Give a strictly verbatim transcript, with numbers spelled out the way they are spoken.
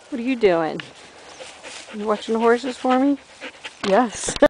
What are you doing? You watching the horses for me? Yes.